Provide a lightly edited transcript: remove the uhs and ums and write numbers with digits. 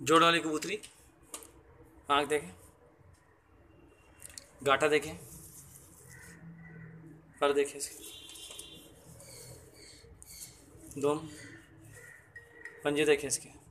जोड़ वाली कबूतरी, आँख देखें, गाटा देखें, पर देखें इसके, दुम, पंजे देखें इसके।